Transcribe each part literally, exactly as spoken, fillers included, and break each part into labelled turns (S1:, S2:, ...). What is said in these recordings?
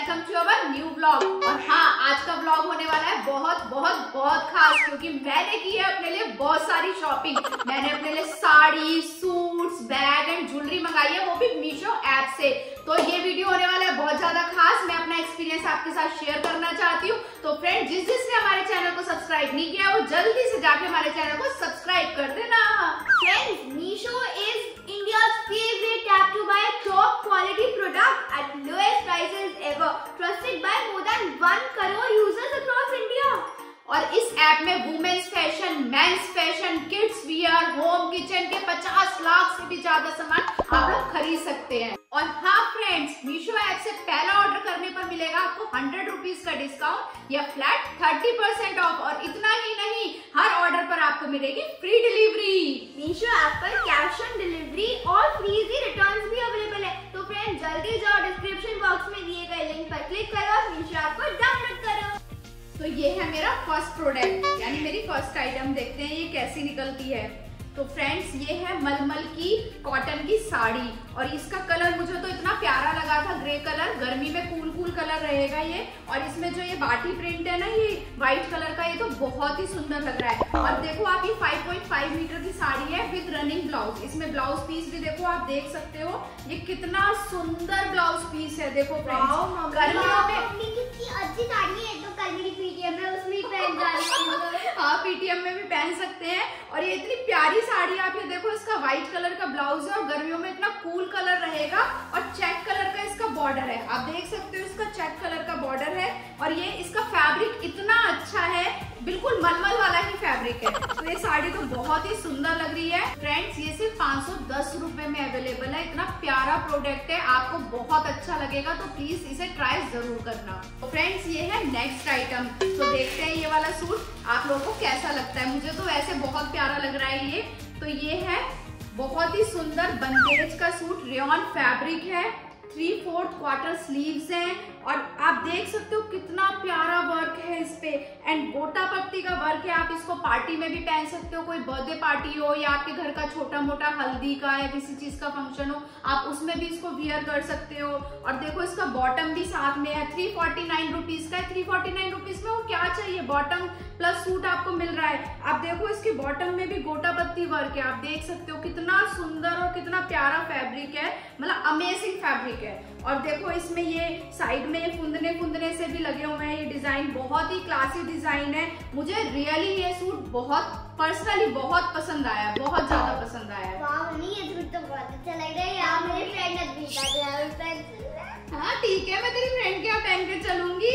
S1: Welcome to our new blog. और हाँ, आज का ब्लॉग होने वाला है बहुत बहुत बहुत खास, क्योंकि मैंने की है अपने लिए बहुत सारी शॉपिंग। मैंने अपने लिए sari, suits, bag and jewellery मंगाई है, वो भी मीशो ऐप से। तो ये वीडियो होने वाला है बहुत ज्यादा खास। मैं अपना एक्सपीरियंस आपके साथ शेयर करना चाहती हूँ। तो फ्रेंड, जिस जिसने हमारे चैनल को सब्सक्राइब नहीं किया वो जल्दी से जाके हमारे चैनल को सब्सक्राइब कर देना।
S2: Friends, Meesho is India's favorite app to buy top quality product at lowest prices ever, trusted by more than one crore users across India.
S1: और इस ऐप में women's fashion, men's fashion, kids wear, home kitchen के पचास लाख से भी ज्यादा सामान आप लोग खरीद सकते हैं। और हाँ फ्रेंड्स, मीशो ऐप से पहला ऑर्डर करने पर मिलेगा आपको हंड्रेड रुपीज का डिस्काउंट या फ्लैट थर्टी परसेंट ऑफ। और इतना ही नहीं, हर ऑर्डर पर आपको मिलेगी फ्री डिलीवरी।
S2: मीशो ऐप पर कैश ऑन डिलीवरी और फ्री रिटर्न्स भी अवेलेबल है। तो फ्रेंड, जल्दी जाओ, डिस्क्रिप्शन बॉक्स में दिए गए लिंक पर क्लिक करो और मीशो ऐप को डाउनलोड करो।
S1: तो ये है मेरा फर्स्ट प्रोडक्ट, यानी मेरी फर्स्ट आइटम। देखते हैं ये कैसी निकलती है। तो फ्रेंड्स, ये है मलमल की कॉटन की साड़ी, और इसका कलर मुझे तो इतना प्यारा लगा था, ग्रे कलर। गर्मी में कूल कूल कलर रहेगा ये। और इसमें जो ये बाटी प्रिंट है ना, ये व्हाइट कलर का, ये तो बहुत ही सुंदर लग रहा है। और देखो आप, ये फाइव पॉइंट फाइव मीटर की साड़ी है विद रनिंग ब्लाउज। इसमें ब्लाउज पीस भी देखो, आप देख सकते हो ये कितना सुंदर ब्लाउज पीस है। देखो फ्रेंड्स, गर्मियों में
S2: कितनी अच्छी साड़ी है, तो कल मेरी पीटीएम में उसमें पहन जा रही है।
S1: आप पीटीएम में भी पहन सकते हैं। और ये इतनी प्यारी साड़ी, आप ये देखो, इसका व्हाइट कलर का ब्लाउज है और गर्मियों में इतना कूल कलर रहेगा। और चेक कलर का इसका बॉर्डर है, आप देख सकते हो इसका चेक कलर का बॉर्डर है। और ये इसका फैब्रिक इतना अच्छा है, बिल्कुल मलमल वाला ही फैब्रिक है। तो ये साड़ी तो बहुत ही सुंदर लग रही है। फ्रेंड्स, ये सिर्फ पाँच सौ दस रुपए में अवेलेबल है। इतना प्यारा प्रोडक्ट है, आपको बहुत अच्छा लगेगा। तो प्लीज इसे ट्राई जरूर करना। तो फ्रेंड्स, ये है नेक्स्ट आइटम। तो देखते हैं ये वाला सूट आप लोगों को कैसा लगता है। मुझे तो वैसे बहुत प्यारा लग रहा है ये। तो ये है बहुत ही सुंदर बंदेज का सूट, रेयॉन फैब्रिक है, थ्री फोर्थ क्वार्टर स्लीव्स हैं। और आप देख सकते हो कितना प्यारा वर्क है इस पे, एंड गोटा पत्ती का वर्क है। आप इसको पार्टी में भी पहन सकते हो, कोई बर्थडे पार्टी हो या आपके घर का छोटा मोटा हल्दी का या किसी चीज का फंक्शन हो, आप उसमें भी इसको वियर कर सकते हो। और देखो, इसका बॉटम भी साथ में है, थ्री फोर्टी नाइन रुपीज का है। थ्री फोर्टी नाइन रुपीज में वो क्या चाहिए, बॉटम प्लस सूट आपको मिल रहा है। आप देखो, इसके बॉटम में भी गोटा पत्ती वर्क है, आप देख सकते हो कितना सुंदर और कितना प्यारा फैब्रिक है, मतलब अमेजिंग फैब्रिक है। और देखो, इसमें ये साइड में ये कुंदने कुंदने से भी लगे हुए हैं। ये डिजाइन बहुत ही क्लासी डिजाइन है। मुझे रियली ये सूट बहुत पर्सनली बहुत पसंद आया, बहुत ज्यादा पसंद आया।
S2: वाह, ये सूट तो बहुत अच्छा लग रहा है यार। मेरी फ्रेंड ने भी कहा।
S1: हाँ ठीक है, मैं तेरी फ्रेंड के यहाँ पहन के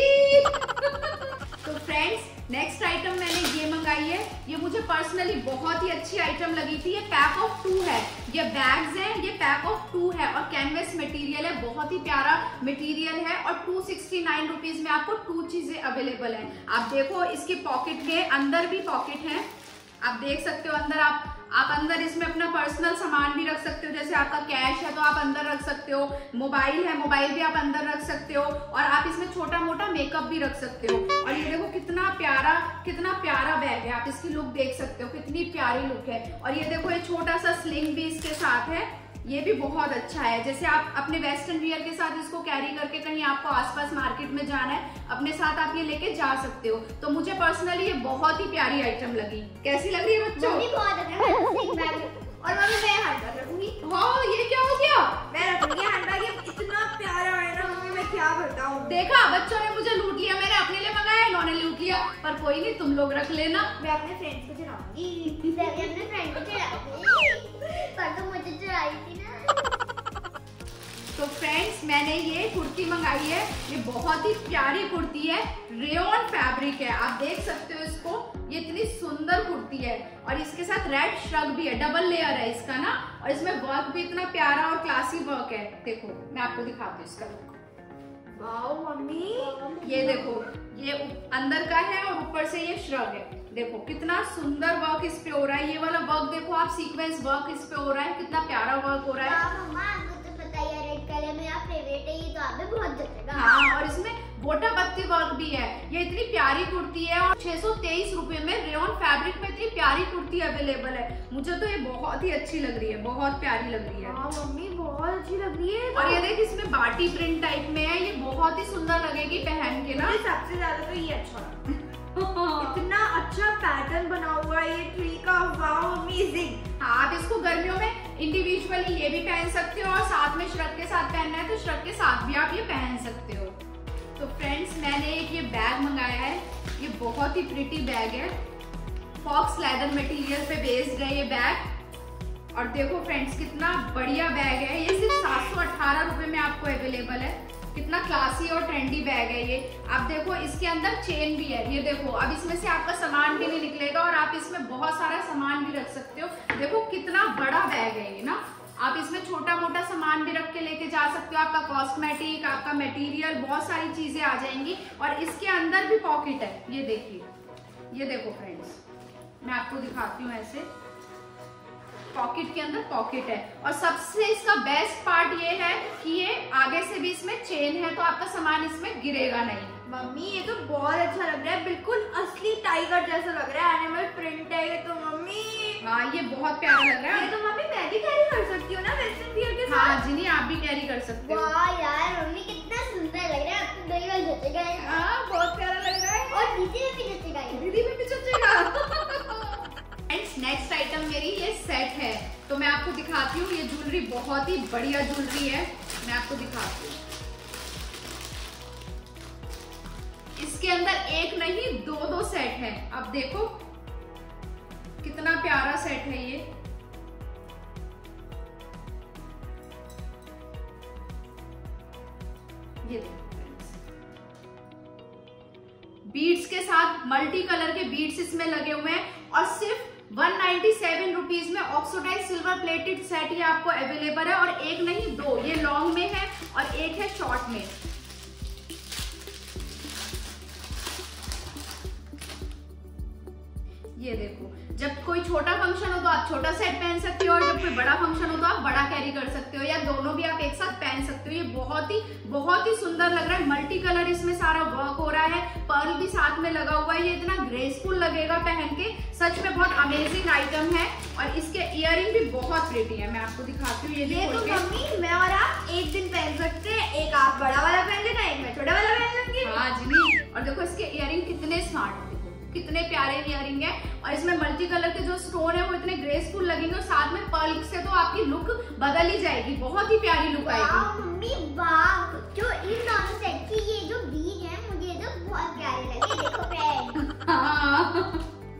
S1: चलूंगी। तो फ्रेंड्स, नेक्स्ट आइटम मैंने ये मंगाई है। ये मुझे पर्सनली बहुत ही अच्छी आइटम लगी थी। ये पैक ऑफ टू है, ये बैग्स हैं, ये पैक ऑफ टू है और कैनवस मटेरियल है, बहुत ही प्यारा मटेरियल है। और टू सिक्सटी नाइन रुपीज में आपको टू चीजें अवेलेबल है। आप देखो, इसके पॉकेट के अंदर भी पॉकेट है, आप देख सकते हो। अंदर आप आप अंदर इसमें अपना पर्सनल सामान भी रख सकते हो, जैसे आपका कैश है तो आप अंदर रख सकते हो, मोबाइल है, मोबाइल भी आप अंदर रख सकते हो। और आप इसमें छोटा मोटा मेकअप भी रख सकते हो। और ये देखो कितना प्यारा कितना प्यारा बैग है, आप इसकी लुक देख सकते हो, कितनी प्यारी लुक है। और ये देखो, ये छोटा सा स्लिंग भी इसके साथ है, ये भी बहुत अच्छा है। जैसे आप अपने वेस्टर्न वियर के साथ इसको कैरी करके कहीं आपको आसपास मार्केट में जाना है, अपने साथ आप ये लेके जा सकते हो। तो मुझे पर्सनली ये बहुत ही प्यारी आइटम लगी। कैसी लग रही है बच्चों?
S2: बहुत अच्छा है। और मम्मी, मैं हैंडबैग रखूंगी।
S1: हाँ, ये क्या हो गया?
S2: मैं रखूंगी हैंडबैग, इतना प्यारा है ना मम्मी, मैं क्या बताऊं।
S1: देखा, बच्चों ने मुझे लूट लिया। मैंने अपने लिए मंगाया, इन्होंने लूट लिया। पर कोई नहीं, तुम लोग रख लेना।
S2: मैं अपने फ्रेंड्स को चढ़ाऊंगी। मैं अपने फ्रेंड को चढ़ाऊंगी, पर तो मुझे चढ़ाई थी ना।
S1: तो फ्रेंड्स, मैंने ये कुर्ती मंगाई है। ये बहुत ही प्यारी कुर्ती है, रेयॉन फैब्रिक है, आप देख सकते हो इसको। ये इतनी सुंदर कुर्ती है और इसके साथ रेड श्रग भी है, डबल लेयर है इसका ना। और इसमें वर्क भी इतना प्यारा और क्लासी वर्क है। देखो, मैं आपको दिखाती हूँ इसका लुक।
S2: वाओ मम्मी,
S1: ये देखो, ये अंदर का है और ऊपर से ये श्रग है। देखो कितना सुंदर वर्क इस पे हो रहा है। ये वाला वर्क देखो आप, सीक्वेंस वर्क इस पे हो रहा है, कितना प्यारा वर्क हो रहा है।
S2: मम्मा, आपको तो पता ही है रेड कलर मेरा फेवरेट है, ये तो आप भी बहुत जचेगा।
S1: हाँ, और इसमें गोटा पत्ती वर्क भी है। ये इतनी प्यारी कुर्ती है और छह सौ तेईस रुपए में रेयॉन फैब्रिक में इतनी प्यारी कुर्ती अवेलेबल है। मुझे तो ये बहुत ही अच्छी लग रही है, बहुत प्यारी लग रही है।
S2: हाँ मम्मी, बहुत अच्छी लग रही है।
S1: और ये देख, इसमें बाटी प्रिंट टाइप में है, ये बहुत ही सुंदर लगेगी पहन के ना।
S2: सबसे ज्यादा तो ये अच्छा इतना अच्छा पैटर्न बना हुआ है ये ट्री का, वाओ अमेजिंग।
S1: हाँ, आप इसको गर्मियों में इंडिविजुअली ये भी पहन सकते हो और साथ में श्रग के साथ पहनना है तो श्रग के साथ भी आप ये पहन सकते हो। तो फ्रेंड्स, मैंने एक ये बैग मंगाया है, ये बहुत ही प्रिटी बैग है, फॉक्स लेदर मटेरियल पे बेस्ड है ये बैग। और देखो फ्रेंड्स, कितना बढ़िया बैग है, ये सिर्फ सात सौ अठारह रुपए में आपको अवेलेबल है। कितना क्लासी और ट्रेंडी बैग है ये। आप देखो इसके अंदर चेन भी है, ये देखो। अब इसमें से आपका सामान भी नहीं निकलेगा और आप इसमें बहुत सारा सामान भी रख सकते हो। देखो कितना बड़ा बैग है ये ना, आप इसमें छोटा मोटा सामान भी रख के लेके जा सकते हो। आपका कॉस्मेटिक, आपका मटेरियल, बहुत सारी चीजें आ जाएंगी। और इसके अंदर भी पॉकेट है, ये देखिए, ये देखो फ्रेंड्स, मैं आपको दिखाती हूँ ऐसे, पॉकेट के अंदर पॉकेट है। और सबसे इसका बेस्ट पार्ट ये है कि ये आगे से भी इसमें चेन है, तो आपका सामान इसमें गिरेगा नहीं।
S2: मम्मी ये तो बहुत अच्छा लग रहा है, बिल्कुल असली टाइगर जैसा लग रहा है, एनिमल प्रिंट है ये तो मम्मी।
S1: हाँ, ये बहुत प्यारा लग रहा है।
S2: ये तो मम्मी मैं भी कैरी कर सकती हूँ ना वेस्टर्न वियर के साथ।
S1: हाँ जिनी, आप भी कैरी कर सकते हो।
S2: वाह यार मम्मी कितना सुंदर लग रहा है, आपको दही वाल जचेगा।
S1: हाँ, बहुत प्यारा लग रहा है।
S2: और दीदी में भी जचेगा,
S1: दीदी में भी जचेगा। नेक्स्ट आइटम मेरी ये सेट है, तो मैं आपको दिखाती हूँ। ये ज्वेलरी बहुत ही बढ़िया ज्वेलरी है, मैं आपको दिखाती हूँ। इसके अंदर एक नहीं दो दो सेट है। अब देखो कितना प्यारा सेट है ये। ये देखो फ्रेंड्स, बीड्स के साथ मल्टी कलर के बीड्स इसमें लगे हुए हैं और सिर्फ वन नाइन्टी सेवन रुपीज में ऑक्सीडाइज सिल्वर प्लेटेड सेट ये आपको अवेलेबल है। और एक नहीं दो, ये लॉन्ग में है और एक है शॉर्ट में। ये देखो, जब कोई छोटा फंक्शन हो तो आप छोटा सेट पहन सकते हो और जब कोई बड़ा फंक्शन हो तो आप बड़ा कैरी कर सकते हो, या दोनों भी आप एक साथ पहन सकते हो। ये बहुत ही बहुत ही सुंदर लग रहा है, मल्टी कलर इसमें सारा वर्क हो रहा है, पर्ल भी साथ में लगा हुआ है। ये इतना ग्रेसफुल लगेगा पहन के, सच में बहुत अमेजिंग आइटम है। और इसके इयरिंग भी बहुत प्रिटी है, मैं आपको दिखाती हूँ। ये,
S2: ये तो मम्मी मैं और आप एक दिन पहन सकते हैं, एक आप बड़ा वाला पहन लेना, एक मैं छोटा वाला पहन लूंगी।
S1: हाँ जिनी, और देखो इसके इयरिंग कितने स्मार्ट है, कितने प्यारे इयरिंग है। और इसमें मल्टी कलर के जो स्टोन है वो इतने ग्रेसफुल लगेंगे और साथ में पर्ल से तो आपकी लुक बदल ही जाएगी, बहुत ही प्यारी लुक आएगी।
S2: मम्मी वाह, जो इन दोनों सेट की ये जो बीज है मुझे तो बहुत प्यारे लगे, देखो फ्रेंड।
S1: हाँ।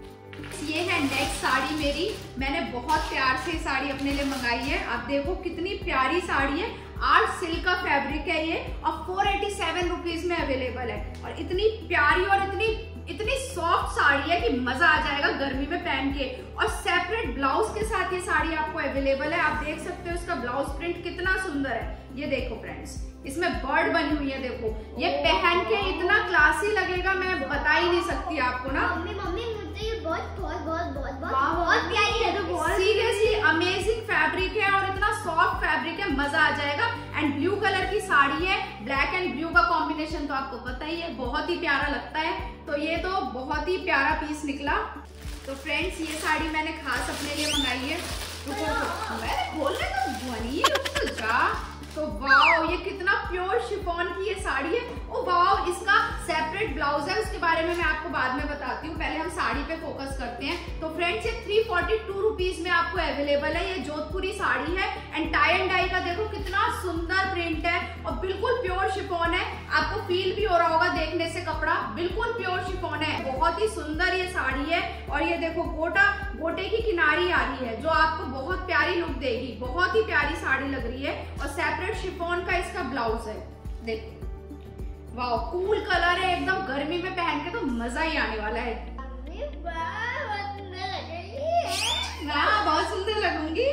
S1: ये है नेक्स्ट साड़ी मेरी, मैंने बहुत प्यार से साड़ी अपने लिए मंगाई है। आप देखो कितनी प्यारी साड़ी है, आर्ट सिल्क का फैब्रिक है ये और फोर एटी सेवन रुपीज में अवेलेबल है। और इतनी प्यारी और इतनी इतनी सॉफ्ट साड़ी है कि मजा आ जाएगा गर्मी में पहन के। और सेपरेट ब्लाउज के साथ ये साड़ी आपको अवेलेबल है। आप देख सकते हो इसका ब्लाउज प्रिंट कितना सुंदर है। ये देखो फ्रेंड्स, इसमें बर्ड बनी हुई है, देखो ये पहन के इतना क्लासी लगेगा, मैं बता ही नहीं सकती आपको ना।
S2: मम्मी मम्मी मुझे ये बहुत बहुत बहुत बहुत बहुत बहुत प्यारी है, तो बहुत
S1: सीरियसली अमेजिंग फैब्रिक है और इतना सॉफ्ट फैब्रिक है, मजा आ जाएगा। एंड ब्लू कलर की साड़ी है, ब्लैक एंड ब्लू का कॉम्बिनेशन तो आपको पता ही है, बहुत ही प्यारा लगता है। तो ये तो बहुत ही प्यारा पीस निकला। तो फ्रेंड्स, ये साड़ी मैंने खास अपने लिए मंगाई है। रुको, मैंने खोलने तो ध्वनि तो जा। तो वाओ, ये कितना प्योर शिफॉन की ये साड़ी है। ओ वाओ, इसका सेपरेट ब्लाउज है, उसके बारे में मैं आपको बाद में बताती हूँ। पहले हम साड़ी पे फोकस करते हैं। तो फ्रेंड्स, ये थ्री फोर्टी टू रुपीज में आपको अवेलेबल है। ये जोधपुरी साड़ी है एंड टाई एंड डाई का देखो कितना सुंदर प्रिंट है और बिल्कुल प्योर शिफॉन है। आपको फील भी हो रहा होगा देखने से, कपड़ा बिल्कुल प्योर शिफॉन है। बहुत ही सुंदर ये साड़ी है। और ये देखो गोटा गोटे की किनारी आ रही है जो आपको बहुत प्यारी लुक देगी। बहुत ही प्यारी साड़ी लग रही है और सेपरेट शिफॉन का इसका ब्लाउज है। देखो वाओ, कूल कलर है एकदम, गर्मी में पहन के तो मजा ही आने वाला है। हाँ, बहुत सुंदर लगूंगी।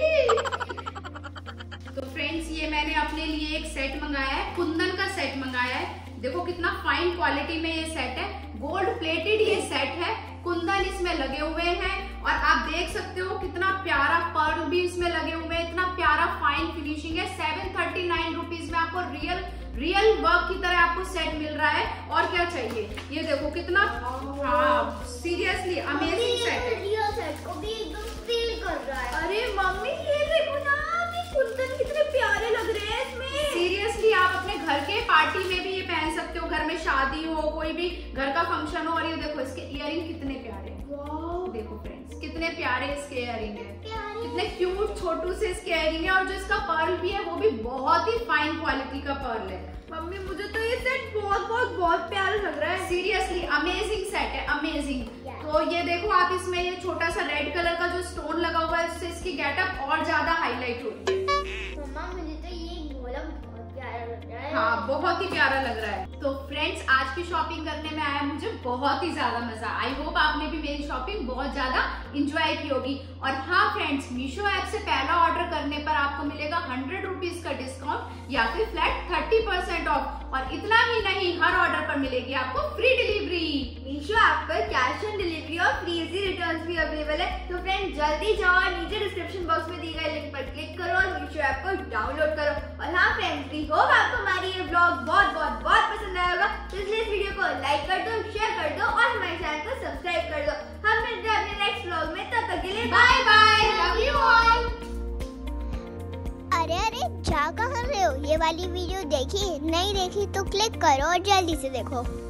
S1: तो फ्रेंड्स, ये मैंने अपने लिए एक सेट मंगाया है, कुंदन का सेट मंगाया है। देखो कितना फाइन क्वालिटी में ये सेट है, गोल्ड प्लेटेड ये सेट है, कुंदन इसमें लगे हुए हैं। और आप देख सकते हो कितना प्यारा पर्ल भी इसमें लगे हुए हैं, इतना प्यारा फाइन फिनिशिंग है। सेवन थर्टी नाइन रुपीज में आपको रियल रियल वर्क की तरह आपको सेट मिल रहा है। और क्या चाहिए, ये देखो कितना, हाँ सीरियसली अमेजिंग सेट है।
S2: रियल सेट को भी एकदम फील कर रहा है।
S1: अरे मम्मी, ये देखो ना,
S2: कुंदन कितने प्यारे लग रहे हैं इसमें।
S1: सीरियसली आप अपने घर के पार्टी में भी ये सकते हो, घर में शादी हो, कोई भी घर का फंक्शन हो। और ये देखो इसके इयररिंग कितने प्यारे हैं, देखो फ्रेंड्स कितने प्यारे इसके इयररिंग है, कितने क्यूट छोटू से इसके इयररिंग है। और जो इसका पर्ल भी है वो भी बहुत ही फाइन क्वालिटी का पर्ल है।
S2: मम्मी मुझे तो ये सेट बहुत बहुत बहुत प्यारा लग रहा है,
S1: सीरियसली अमेजिंग सेट है, अमेजिंग। तो ये देखो आप, इसमें ये छोटा सा रेड कलर का जो स्टोन लगा हुआ है उससे इसकी गेटअप और ज्यादा हाईलाइट हो रही है।
S2: मम्मा मुझे तो ये गोलम बहुत प्यारा लग रहा है।
S1: हाँ बहुत ही प्यारा लग रहा है। तो फ्रेंड्स आज की शॉपिंग करने में आया मुझे बहुत ही ज्यादा मजा। आई होप आपने भी मेरी शॉपिंग बहुत ज्यादा इंजॉय की होगी। और हाँ फ्रेंड्स, मीशो ऐप से पहला ऑर्डर करने पर आपको मिलेगा हंड्रेड रुपीज का डिस्काउंट या फिर फ्लैट थर्टी परसेंट ऑफ। और इतना ही नहीं, हर ऑर्डर पर मिलेगी आपको फ्री डिलीवरी।
S2: मीशो ऐप पर कैश ऑन डिलीवरी और फ्री इजी रिटर्न्स भी अवेलेबल है। तो फ्रेंड्स जल्दी जाओ और नीचे डिस्क्रिप्शन बॉक्स में दिए गए लिंक पर क्लिक करो और मीशो ऐप को डाउनलोड करो। और हाँ फ्रेंड्स, वी होप आपको हमारी ये ब्लॉग बहुत बहुत बहुत पसंद आया होगा। तो इसलिए इस वीडियो को लाइक कर दो, शेयर कर दो और हमारे चैनल को सब्सक्राइब कर दो। हम मिलते हैं अपने नेक्स्ट ब्लॉग में, तब तक के लिए bye bye, love you all.
S3: अरे अरे जा कहाँ रहे हो? ये वाली वीडियो देखी? नहीं देखी तो क्लिक करो और जल्दी से देखो।